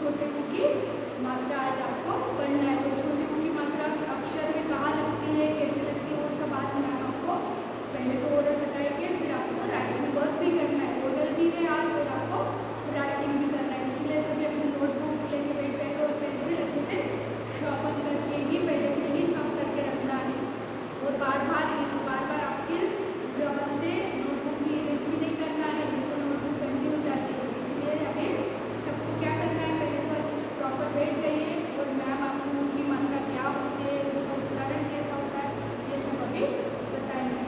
छोटे ऊ की मात्रा आज आपको पढ़ना है। तो छोटे ऊ की मात्रा अक्षर में कहाँ लगती है, कैसे लगती है, वो सब आज मैम आपको पहले तो ओरल बताएंगे, फिर आपको राइटिंग वर्क भी करना है। ओरल भी है आज और आपको राइटिंग भी करना है, इसलिए सभी अपनी नोटबुक लेके बैठ जाएगा और पेंसिल अच्छे से शॉर्पन करके ही पहले से ही शॉर्प करके रखना है। और बार बार आपके रबर से नोटबुक की इरेज भी नहीं करना है, नहीं तो नोटबुक गंदी हो जाती है। इसलिए हमें सबको क्या करना है, पहले तो अच्छे से प्रॉपर बैठ जाइए और मैम आपको उनकी मात्रा क्या होती है, उसका उच्चारण कैसा होता है, ये सब अभी बताएंगे।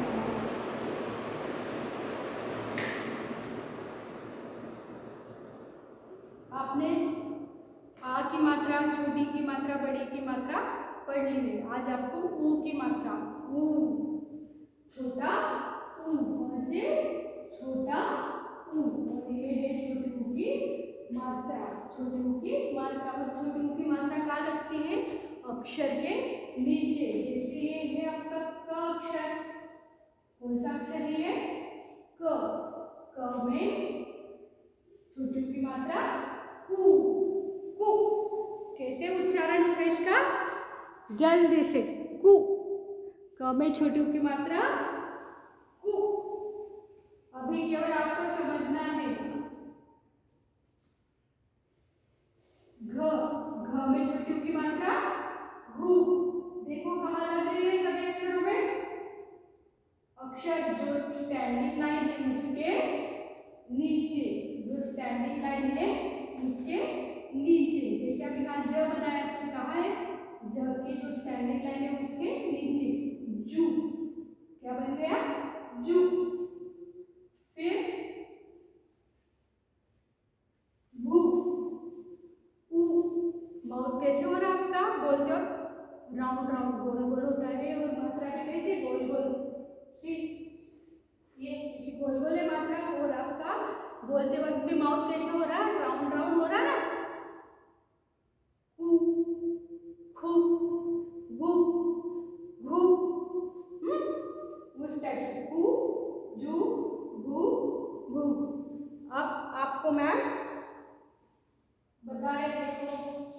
आपने आ की मात्रा, छोटी की मात्रा, बड़ी की मात्रा पढ़ ली है। आज आपको ऊ की मात्रा, ऊ छोटा ऊ, और से छोटा ऊ, और ये है छोटे ऊ की मात्रा। छोटे ऊ की मात्रा, और छोटे ऊ की मात्रा कहाँ लगती है, अक्षर के नीचे। जैसे ये है आपका क अक्षर, कौन सा अक्षर है ये, क में छोटे ऊ की मात्रा कु, कु। कैसे उच्चारण होगा इसका, जल्दी से, कु। क में छोटी ऊ की मात्रा कु। अभी केवल आपको समझना है। घ में छोटी ऊ की मात्रा घु। देखो कहाँ लग रही है सभी अक्षरों में, अक्षर जो स्टैंडिंग लाइन है उसके नीचे, जो स्टैंडिंग लाइन है उसके नीचे। जैसे अभी यहाँ ज बनाया तो कहाँ है, ज की जो स्टैंडिंग लाइन है उसके नीचे जू, क्या बन गया, जू। फिर भू, ऊ। माउथ कैसे हो रहा है आपका, बोलते हो राउंड राउंड गोल गोल होता है, और मात्रा भी कैसे गोल गोल, सी ये इसी गोल गोल है मात्रा। और आपका बोलते वक्त भी माउथ कैसे हो रहा है, राउंड राउंड हो रहा है ना, कु, खु, गु, घु, उस टाइप से कु, जू, घु, घु। अब आपको मैम बता रहे, देखो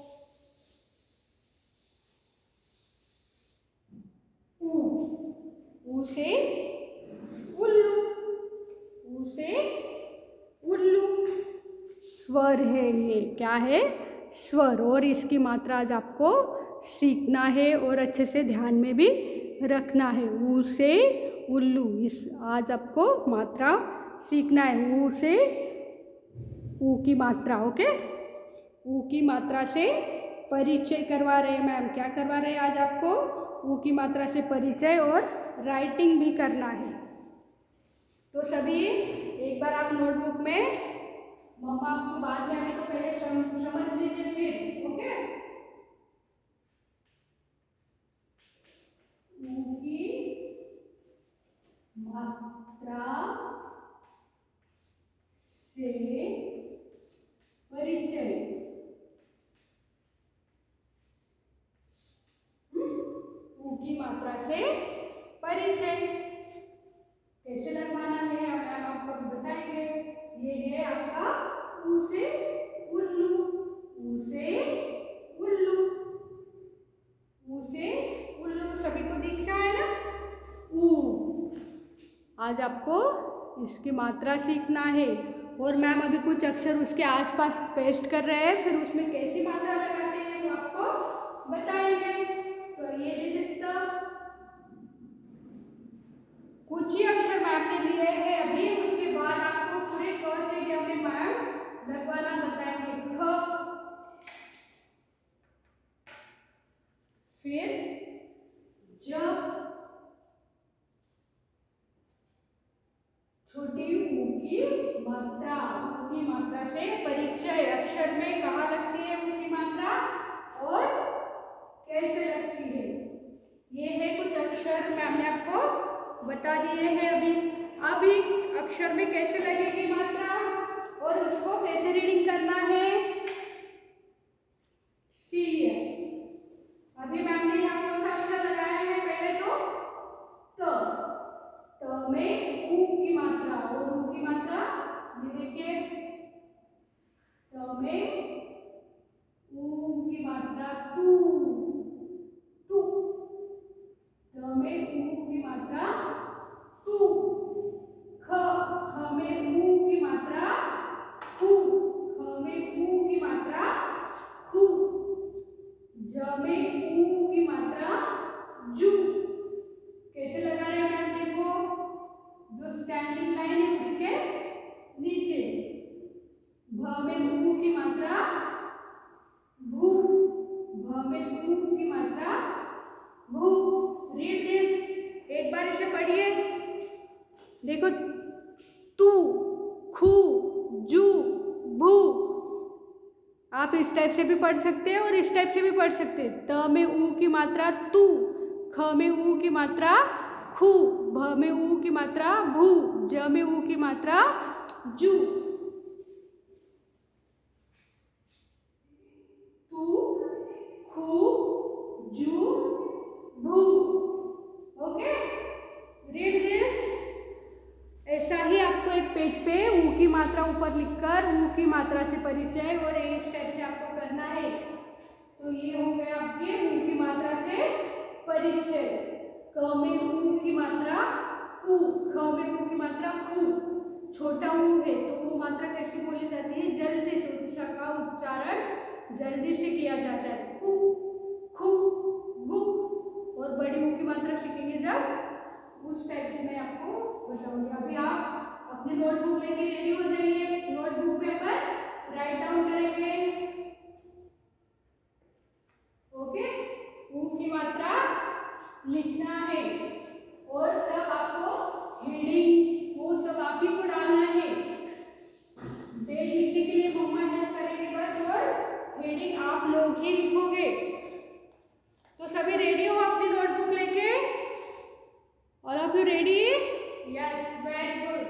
ऊ से उल्लू, ऊ से उल्लू स्वर है, ये क्या है, स्वर। और इसकी मात्रा आज आपको सीखना है और अच्छे से ध्यान में भी रखना है। ऊ से उल्लू, इस आज आपको मात्रा सीखना है। ऊ से ऊ की मात्रा, ओके। ऊ की मात्रा से परिचय करवा रहे हैं मैम, क्या करवा रहे हैं आज आपको, ऊ की मात्रा से परिचय, और राइटिंग भी करना है। तो सभी एक बार आप नोटबुक में, मम्मा आपको बाद में आने तो पहले समझ लीजिए फिर, ओके। ऊ की मात्रा से परिचय, ऊ की मात्रा से परिचय कैसे लगवाना है अब आपको बताएंगे। ये है आपका ऊ से उल्लू, ऊ से उल्लू, ऊ से उल्लू, सभी को दिख रहा है ना, ऊ। आज आपको इसकी मात्रा सीखना है, और मैम अभी कुछ अक्षर उसके आसपास पेस्ट कर रहे हैं, फिर उसमें कैसी मात्रा लगाते हैं वो आपको बताएंगे। तो ये जैसे कुछ ही अक्षर मैम ने लिए हैं अभी, उसके बाद आपको पूरे क से क्या में मैम लगवाना बताएंगे। ख, फिर ज, छोटी ऊ की मात्रा, ऊ की मात्रा से परिचय, अक्षर में कहाँ लगती है ऊ की मात्रा और कैसे लगती है। ये है कुछ अक्षर मैम ने आपको बता दिए हैं अभी। अभी अक्षर में कैसे लगेगी मात्रा और उसको कैसे रीडिंग करना है, सी है। अभी मैम ने यहाँ कौन सा अक्षर लगाया है, पहले तो त में ऊ की मात्रा, और ऊ की मात्रा ये देखिए, त में मात्रा तू, तू। त में ऊ की मात्रा तू। ख, ख में ऊ की मात्रा खू, ख में ऊ की मात्रा खू। ज में ऊ की मात्रा जू। कैसे लगा रहे हैं आप देखो, जो स्टैंडिंग लाइन है उसके नीचे। भ में ऊ की मात्रा भू, भ में ऊ की मात्रा भू। रीड दिस, एक बार इसे पढ़िए। देखो, तू, खू, जू, भू। आप इस टाइप से भी पढ़ सकते हैं और इस टाइप से भी पढ़ सकते हैं। त में ऊ की मात्रा तू, ख में ऊ की मात्रा खू, भ में ऊ की मात्रा भू, ज में ऊ की मात्रा जू। तू, खू, जू, भू। Okay, read this. ऐसा ही आपको एक पेज पे ऊ की मात्रा ऊपर लिखकर ऊ की मात्रा से परिचय और इस टाइप से आपको करना है। तो ये हो गया आपके ऊ की मात्रा से परिचय। क में ऊ की मात्रा ऊ, ख में ऊ की मात्रा खू। छोटा ऊ है तो वो मात्रा कैसे बोली जाती है, जल्दी से, उसका उच्चारण जल्दी से किया जाता है। कु, खू, गु। और बड़ी ऊ की मात्रा सीखेंगे जब, उस टाइप से मैं आपको बताऊंगी। अभी आप अपनी नोटबुक लेके रेडी हो जाइए। नोटबुक में अपन राइट डाउन करेंगे। ओके, ऊ की मात्रा लिखना है और सब आपको हेडिंग वो सब आप ही को डालना है। डेट लिखने के लिए मम्मा हेल्प करेंगे बस, और हेडिंग आप लोग ही लिखोगे। तो सभी रेडी हो अपनी नोटबुक लेके? All of you ready? Yes, very good.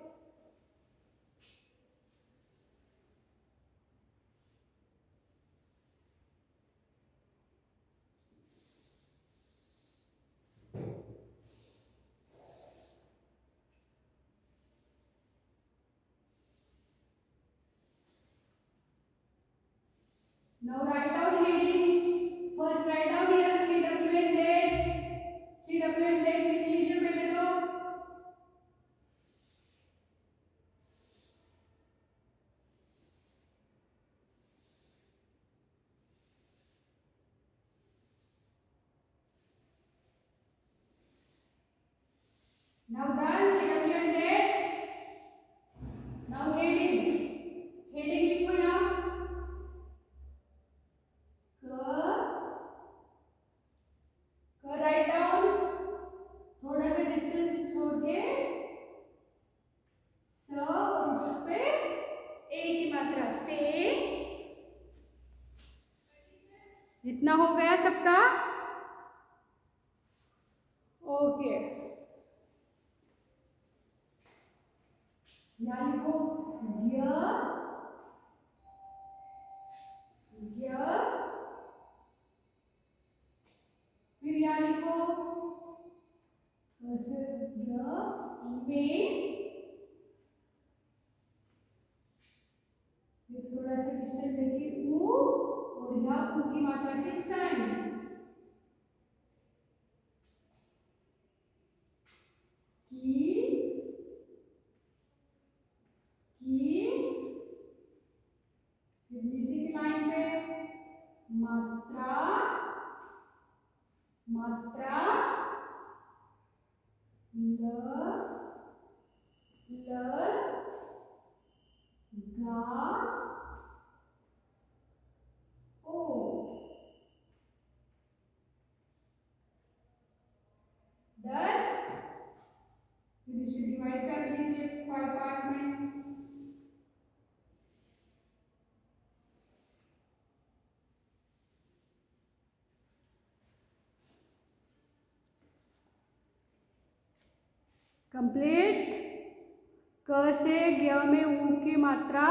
Now write down heading. First write down here CW and date. CW and date लिख लीजिए पहले तो। Now done CW and date. Now heading. Heading लिखो यहाँ। Write down, थोड़ा सा distance छोड़ के स और उस पे ए की मात्रा से। इतना हो गया सबका? ओके, यहाँ लिखो ग, फिर यहाँ लिखो में, थोड़ा सा डिस्टेंस देखिए ऊ, और यहाँ ऊ की मात्रा के साइन। नीचे की लाइन पे मात्रा, मात्रा ल, गा, ओ। डन। फिर इसे डिवाइड कर लीजिए 5 पार्ट में। कंप्लीट। क से ग में ऊ की मात्रा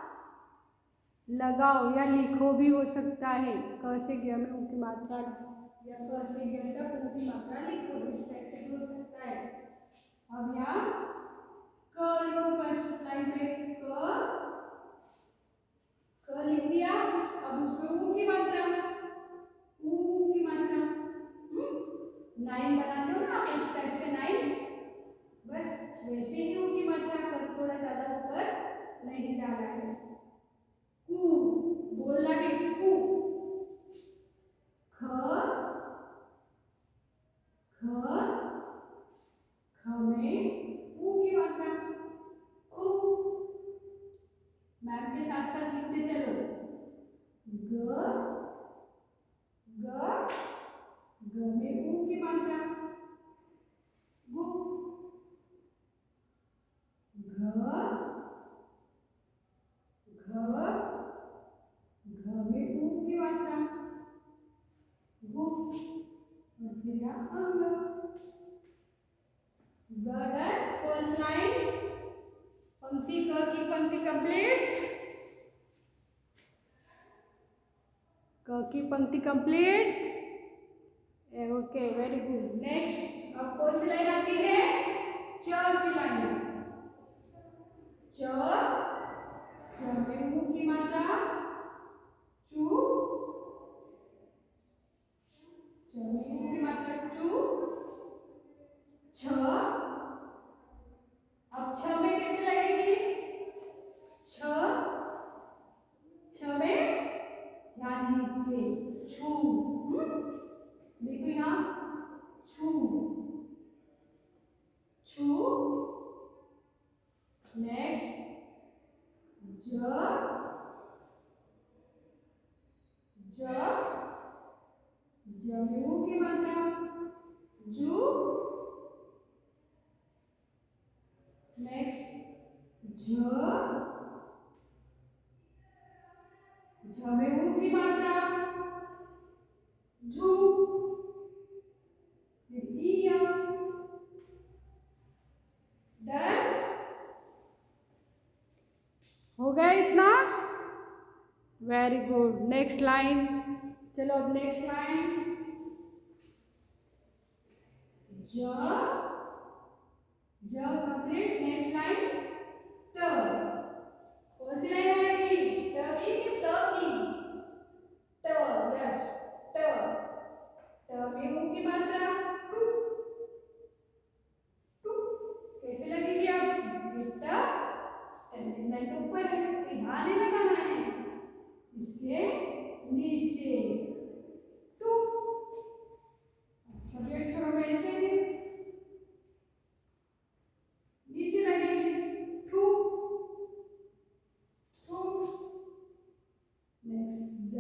लगाओ या लिखो भी हो सकता है। क से ग में ऊ की मात्रा या क से ग तक ऊ की मात्रा लिखो, इस टाइप से भी हो सकता है। अब यहाँ क लिखो, फर्स्ट लाइन पे क लिख दिया। अब उसमें ऊ की मात्रा नहीं जा रहा है। कू बोलना भी कू। ख में ऊ की मात्रा खू। मैम के साथ साथ लिखते चलो। ग में ऊ की मात्रा गु। घ में ऊ की मात्रा गु। और फिर यहाँ अंग। फर्स्ट लाइन पंक्ति क की पंक्ति कंप्लीट। क की पंक्ति complete. Okay very good. Next अब कौन सी लाइन आती है? च की लाइन। च में मु की मात्रा चू। च में मु की मात्रा चू। छ अब छ में कैसे लगेगी? छ में ध्यान नीचे छू। देखो यहाँ छू छू। नेक्स्ट ज में ऊ की मात्रा जू। नेक्स्ट झ में ऊ की मात्रा झू। डन हो गया इतना? Very good. नेक्स्ट लाइन चलो। अब नेक्स्ट लाइन ज कंप्लीट। नेक्स्ट लाइन ट। कौन सी लाइन आएगी? ट की कि त की? ट। यस ट में ऊ की मात्रा टू। कैसे लगेगी? अब बेटा स्टैंडिंग लाइन के ऊपर है, यहाँ नहीं लगाना है, इसके नीचे टू। सभी अक्षरों में ऐसे ही नीचे लगेगी टू। नेक्स्ट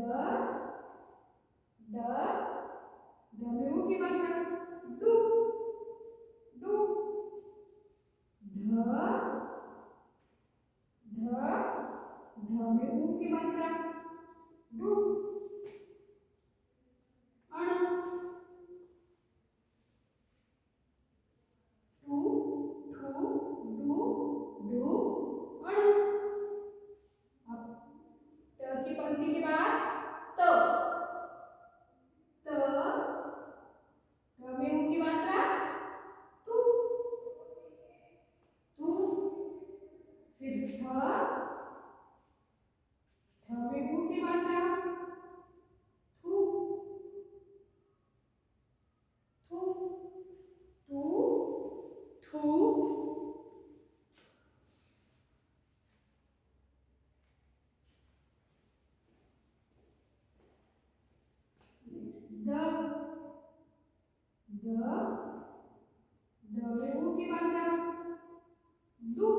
ड में ऊ की मात्रा डू। ढ में ऊ की मात्रा डू। अण टू ठू डू ढू अण। अब ट की पंक्ति के बाद त में ऊ की मात्रा तू। फिर थ में ऊ की मात्रा थू। द में ऊ की मात्रा दू।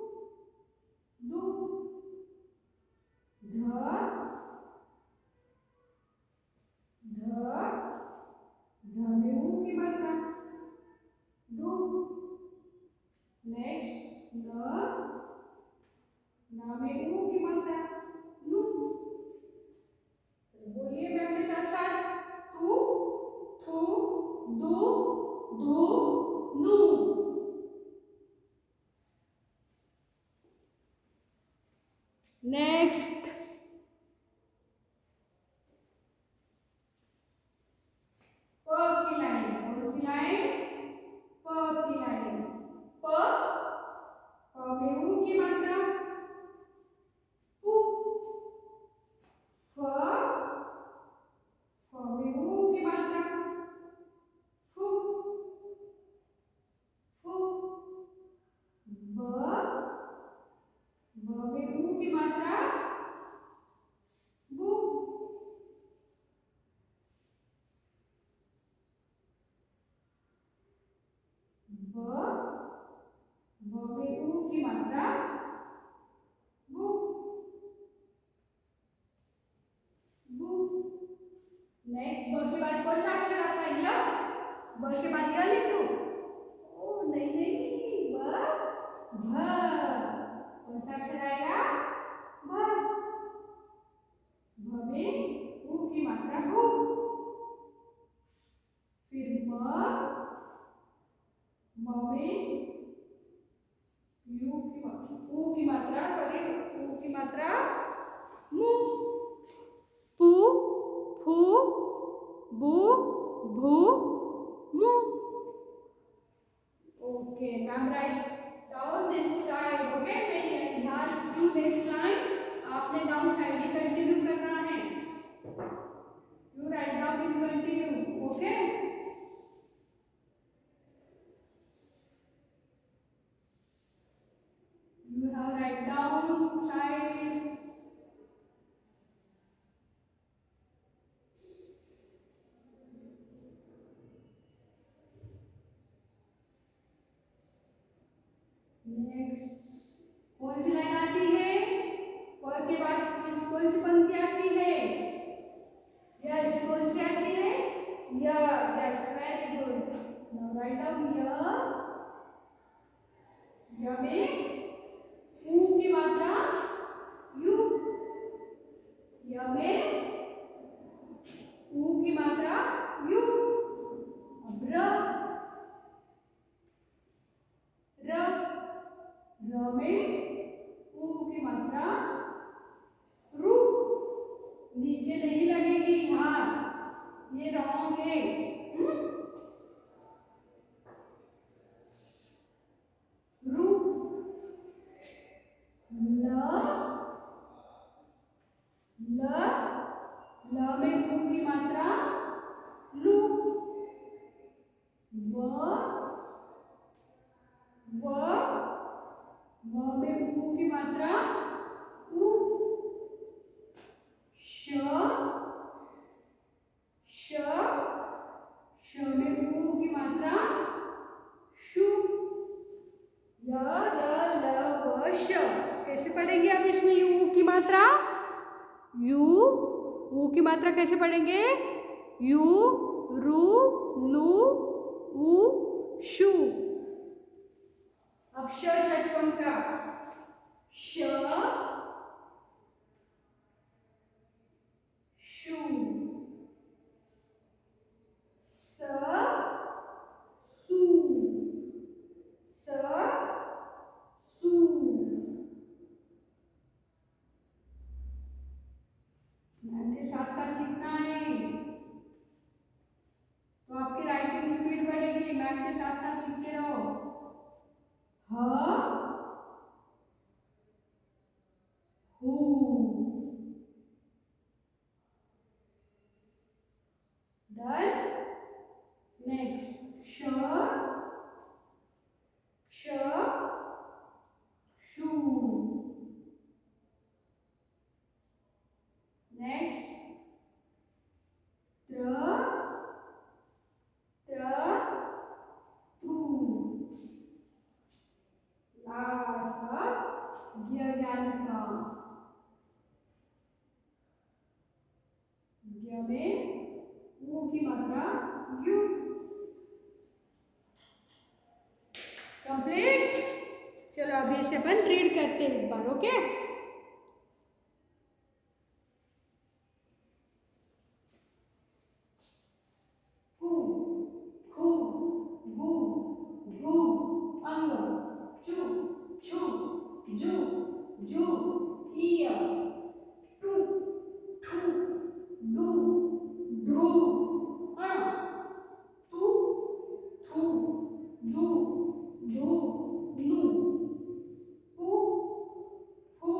ध में ऊ की मात्रा धू। नेक्स्ट न में ऊ की मात्रा नू। बोलिए मैम के साथ साथ। तू थू दू धू नू। नेक्स्ट प की लाइन। कौन सी लाइन? प की लाइन। प में ऊ की मात्रा पू। फ में ऊ की मात्रा फू। ब में ऊ की मात्रा बु। ब में ऊ की मात्रा बु बु। नेक्स्ट ब के बाद कौन सा अक्षर आता है? य। ब के बाद य लिख दो? ओ नहीं नहीं, ब भ। कौन सा अक्षर आएगा? भ। भ में ऊ की मात्रा भू। फिर म में ऊ की मात्रा ऊ की मात्रा मु। पू फू बू भू मु। Okay, ma'am write down this side. Okay, मैं यहाँ लिखती हूँ नेक्स्ट लाइन, आपने डाउन साइड ही कंटिन्यू करना है। You write down in continue. Okay, you have write down side. Next line सी लाइन आती है? कौन के बाद कौन सी पंक्ति आती है? यस, कौन सी आती है? य। That's very good. Now write down य में ऊ की मात्रा यू। य में ऊ की मात्रा यू। अब र में ऊ की मात्रा रू। नीचे नहीं लगेगी, यहाँ ये रॉन्ग है। रू। ल में ऊ की मात्रा लू। व में ऊ की मात्रा ऊ। श में ऊ की मात्रा शु। य ल व श। कैसे पढ़ेंगे अब इसमें यू की मात्रा? यू ऊ की मात्रा कैसे पढ़ेंगे? यू रू लू ऊ शु। अब श षट्कोण का श शु। स सु। स सु। मैम के साथ साथ लिखना है तो आपकी राइटिंग स्पीड बढ़ेगी। मैम के साथ साथ लिखते रहो। ह हू। डन। नेक्स्ट श शू। नेक्स्ट त्र थ्रू। लास्ट ज्ञान का ज्ञ में ऊ की मात्रा यू। कंप्लीट। चलो अभी इसे अपन रीड करते हैं एक बार। ओके, कु खु गु घु अंग चु छु जु जू इय टू ठू डू ढू अण तू थू दू धू नु पू फू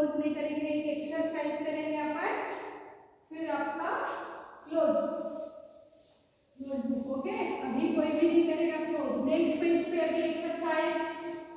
क्लोज नहीं करेंगे, एक एक्सरसाइज करेंगे अपन, फिर आपका क्लोज नोटबुक। ओके, अभी कोई भी नहीं करेगा क्लोज। नेक्स्ट पेज पे अभी exercise.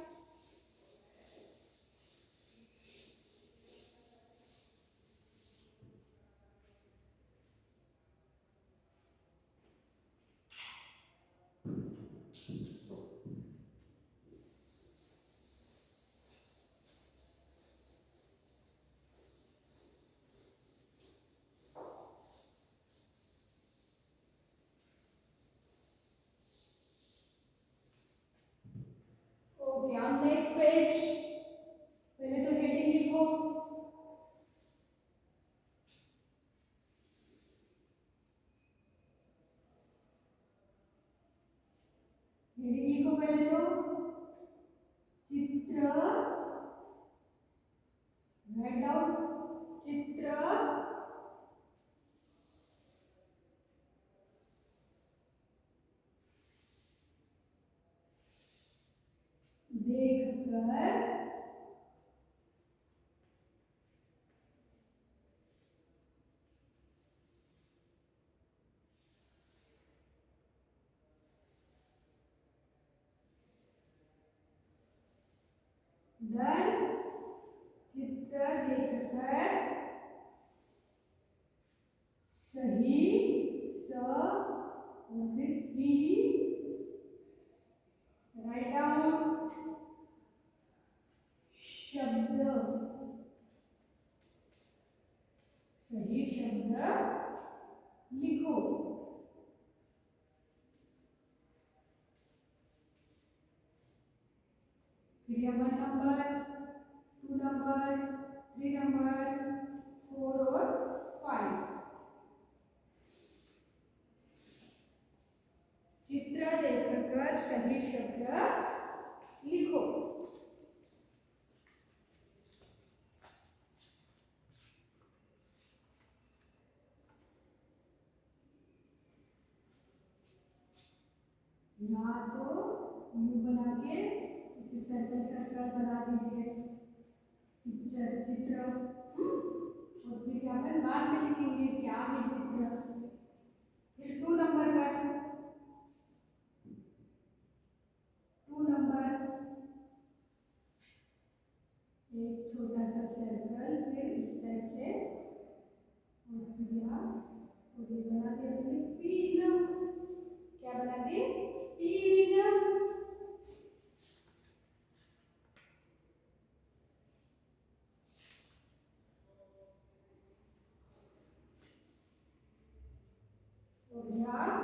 Okay, on next page पहले तो हेडिंग लिखो। हेडिंग लिखो पहले तो चित्र, राइट डाउन चित्र देखकर डन, चित्र देखकर सही स और फिर ही, राइट डाउन शब्द, सही शब्द लिखो। फिर 1 नंबर, 2 नंबर, 3 नंबर, 4 और 5। चित्र देखकर सही शब्द लिखो। यहाँ तो यू बना के इसे सर्कल सर्कल बना दीजिए, पिक्चर चित्र। और फिर यहाँ पर बाद में लिखेंगे क्या है चित्र। फिर 2 नंबर पर 2 नंबर एक छोटा सा सर्कल, फिर इस टाइप से, और फिर यहाँ और ये बना दिया पीन। क्या बना दिए? पीन। और यहाँ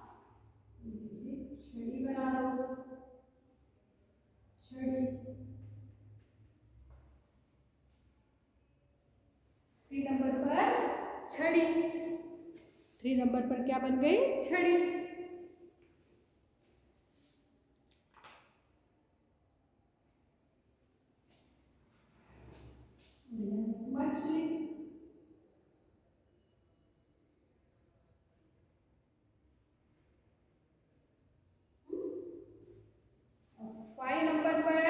छड़ी बना दो, छड़ी। 3 नंबर पर छड़ी, 3 नंबर पर क्या बन गई? छड़ी। मछली। 5 नंबर पर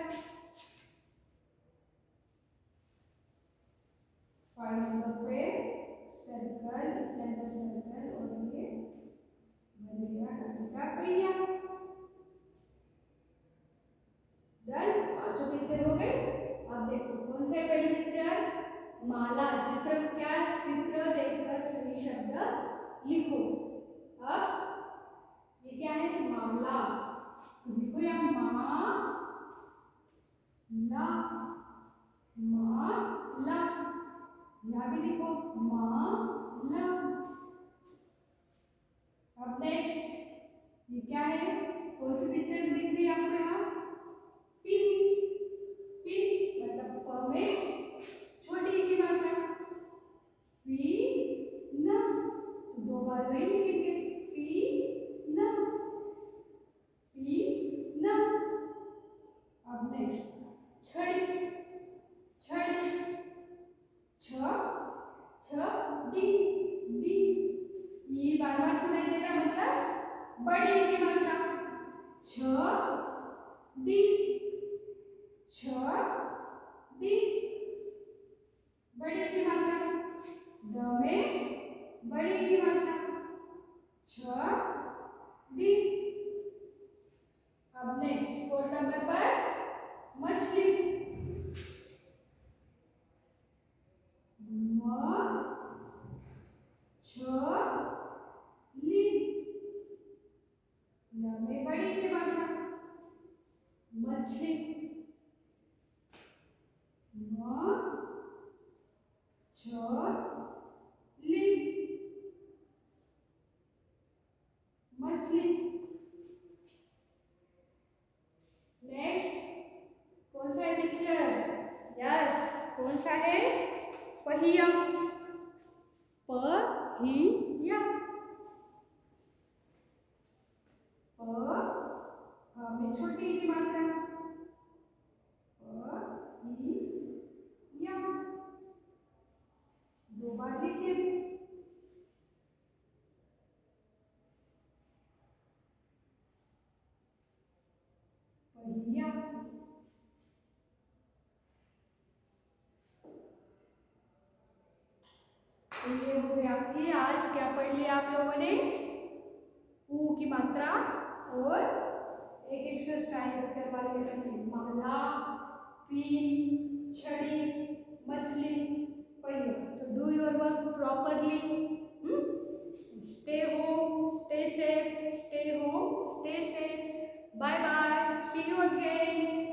5 नंबर पे सर्कल, सर्कल, और ये बनेगा गाड़ी का पहिया। डन, 5 पिक्चर हो गए। अब देखो कौन से पहली पिक्चर? माला। चित्र क्या है? चित्र देखकर सही शब्द लिखो। अब ये क्या है? माला। लिखो या ला, माला। यहाँ भी लिखो माला। अब नेक्स्ट ये क्या है? कौन सी पिक्चर दिख रही है आपको यहाँ? पिन। पिन मतलब प में छोटी की मात्रा, पी न, तो 2 बार वही लिखेंगे, पी न, पी न। अब नेक्स्ट छड़ी। छड़ी, छ डी, डी। ये बार बार सुनाई दे रहा, मतलब बड़ी की मात्रा, छ डी, छ डी। बड़ी की मात्रा, ड में बड़ी की मात्रा, छ डी। अब नेक्स्ट 4 नंबर पर मछली, म छ ली, ल में बड़ी की मात्रा, मछली, म छ ली, मछली। नेक्स्ट कौन सा है पिक्चर? यस, कौन सा है? पहिया, पहिया, प में छोटी की मात्रा, पहिया, 2 बार लिखिए। पहिया, तो ये हो गया आपकी। आज क्या पढ़ लिया आप लोगों ने? ऊ की मात्रा और एक एक्सरसाइज करवा लिया करके, माला, पीन, छड़ी, मछली, पहिया। तो do your work properly. Stay home, stay safe, stay home, stay safe. Bye bye, see you again.